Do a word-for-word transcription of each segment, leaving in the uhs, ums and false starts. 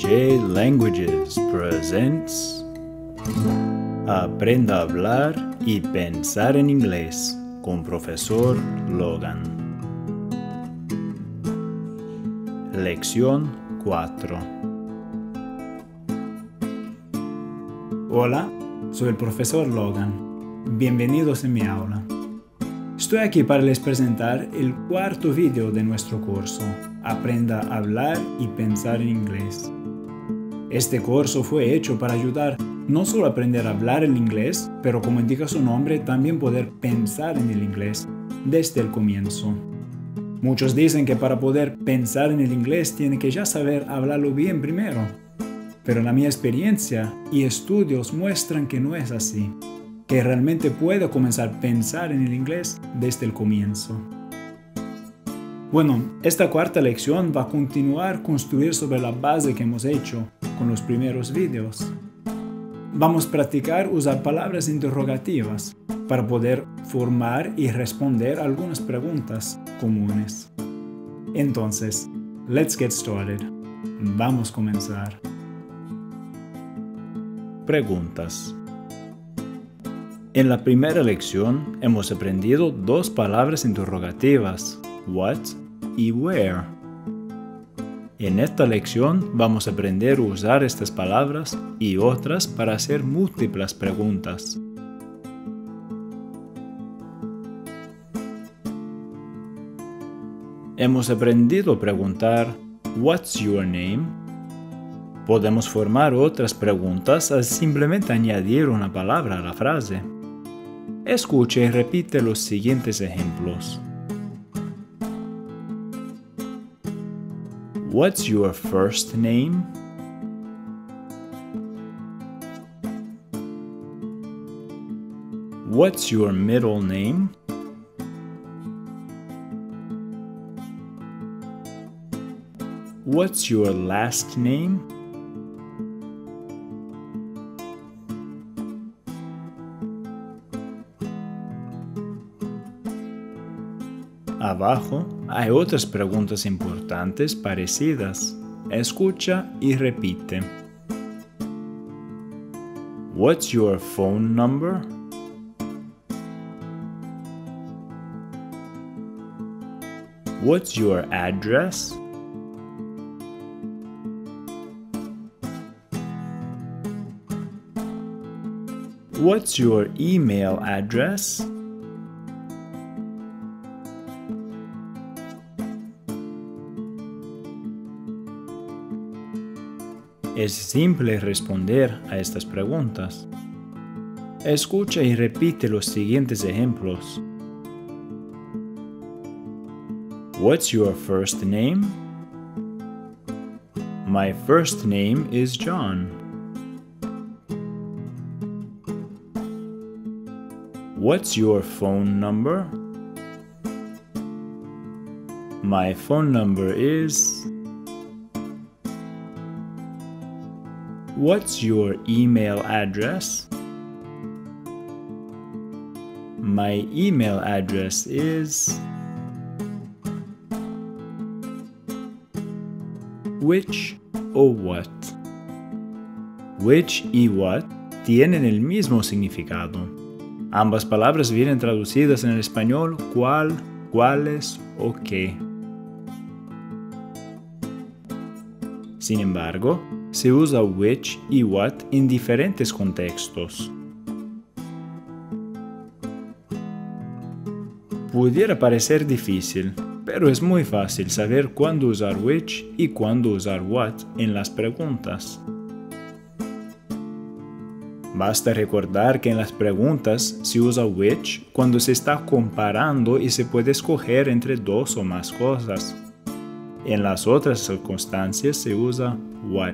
J Languages presents Aprenda a hablar y pensar en inglés con Profesor Logan. Lección cuatro. Hola, soy el Profesor Logan. Bienvenidos en mi aula. Estoy aquí para les presentar el cuarto video de nuestro curso, Aprenda a hablar y pensar en inglés. Este curso fue hecho para ayudar no solo a aprender a hablar el inglés, pero como indica su nombre, también poder pensar en el inglés desde el comienzo. Muchos dicen que para poder pensar en el inglés tiene que ya saber hablarlo bien primero. Pero la mi experiencia y estudios muestran que no es así, que realmente puedo comenzar a pensar en el inglés desde el comienzo. Bueno, esta cuarta lección va a continuar a construir sobre la base que hemos hecho con los primeros videos. Vamos a practicar usar palabras interrogativas para poder formar y responder algunas preguntas comunes. Entonces, let's get started. Vamos a comenzar. Preguntas. En la primera lección hemos aprendido dos palabras interrogativas, what y where. En esta lección vamos a aprender a usar estas palabras y otras para hacer múltiples preguntas. Hemos aprendido a preguntar What's your name? Podemos formar otras preguntas al simplemente añadir una palabra a la frase. Escuche y repite los siguientes ejemplos. What's your first name? What's your middle name? What's your last name? Abajo hay otras preguntas importantes parecidas. Escucha y repite. What's your phone number? What's your address? What's your email address? Es simple responder a estas preguntas. Escucha y repite los siguientes ejemplos. What's your first name? My first name is John. What's your phone number? My phone number is... What's your email address? My email address is... Which o what? Which y what tienen el mismo significado. Ambas palabras vienen traducidas en el español cuál, cuáles o qué. Sin embargo, se usa which y what en diferentes contextos. Pudiera parecer difícil, pero es muy fácil saber cuándo usar which y cuándo usar what en las preguntas. Basta recordar que en las preguntas se usa which cuando se está comparando y se puede escoger entre dos o más cosas. En las otras circunstancias se usa what.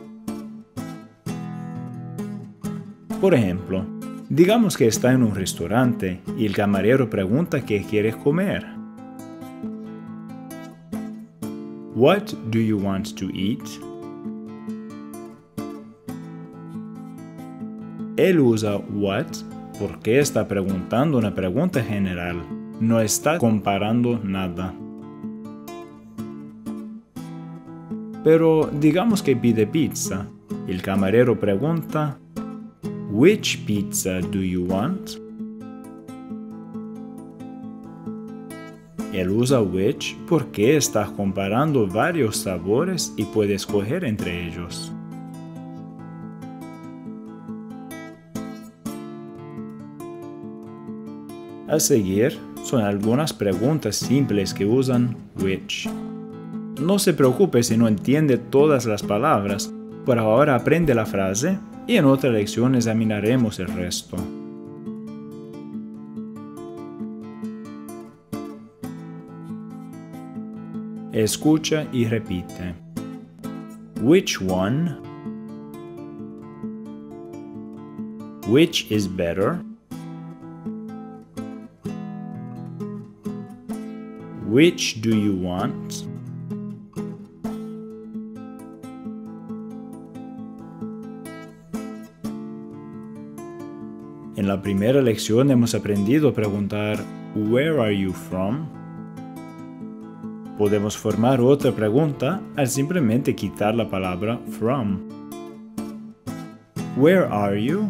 Por ejemplo, digamos que está en un restaurante y el camarero pregunta qué quiere comer. What do you want to eat? Él usa what porque está preguntando una pregunta general, no está comparando nada. Pero digamos que pide pizza. El camarero pregunta, "Which pizza do you want?" Él usa which porque está comparando varios sabores y puede escoger entre ellos. A seguir, son algunas preguntas simples que usan which. No se preocupe si no entiende todas las palabras, por ahora aprende la frase y en otra lección examinaremos el resto. Escucha y repite. Which one? Which is better? Which do you want? En la primera lección hemos aprendido a preguntar Where are you from? Podemos formar otra pregunta al simplemente quitar la palabra from. Where are you?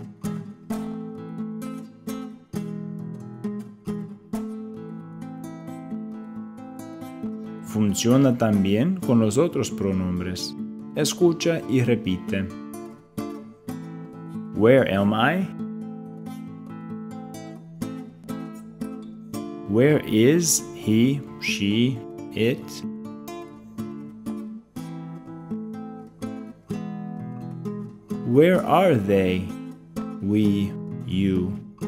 Funciona también con los otros pronombres. Escucha y repite. Where am I? Where is he, she, it? Where are they? We, you.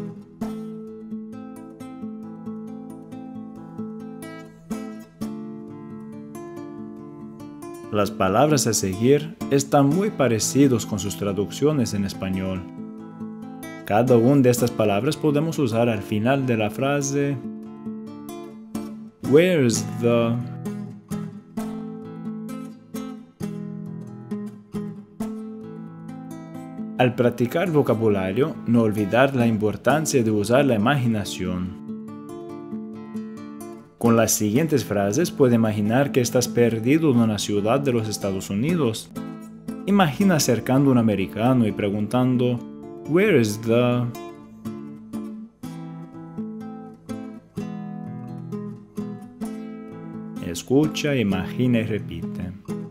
Las palabras a seguir están muy parecidos con sus traducciones en español. Cada una de estas palabras podemos usar al final de la frase Where's the... Al practicar vocabulario, no olvidar la importancia de usar la imaginación. Con las siguientes frases puede imaginar que estás perdido en una ciudad de los Estados Unidos. Imagina acercando a un americano y preguntando Where is the... Escucha, imagina y repite.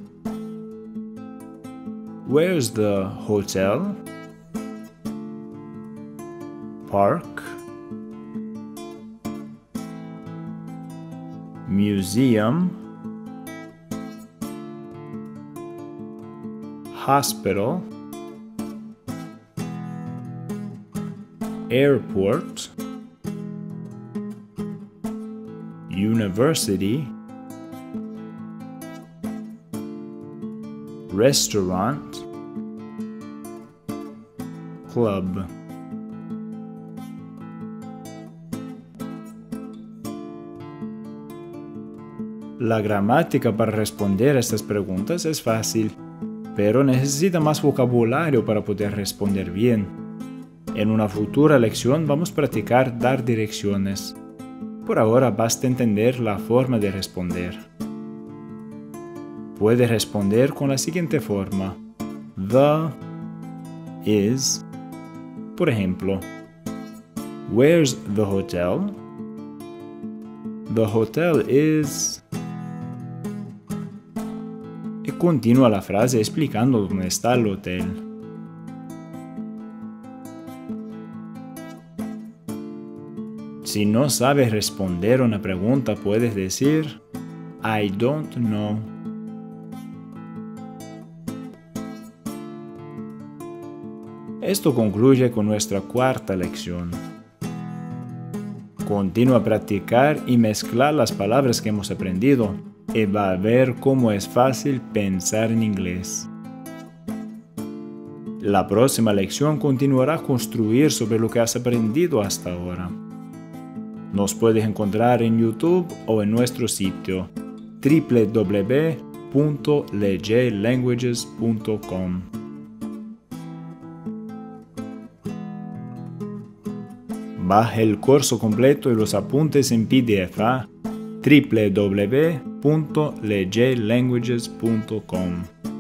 Where's the hotel? Park? Museum? Hospital? Airport? University? Restaurant? Club? La gramática para responder a estas preguntas es fácil, pero necesita más vocabulario para poder responder bien. En una futura lección vamos a practicar dar direcciones. Por ahora basta entender la forma de responder. Puede responder con la siguiente forma. The is. Por ejemplo, Where's the hotel? The hotel is... Y continúa la frase explicando dónde está el hotel. Si no sabes responder una pregunta, puedes decir I don't know. Esto concluye con nuestra cuarta lección. Continúa a practicar y mezclar las palabras que hemos aprendido y va a ver cómo es fácil pensar en inglés. La próxima lección continuará a construir sobre lo que has aprendido hasta ahora. Nos puedes encontrar en YouTube o en nuestro sitio w w w punto lejay languages punto com. Baje el curso completo y los apuntes en P D F a w w w punto lejlanguages punto com.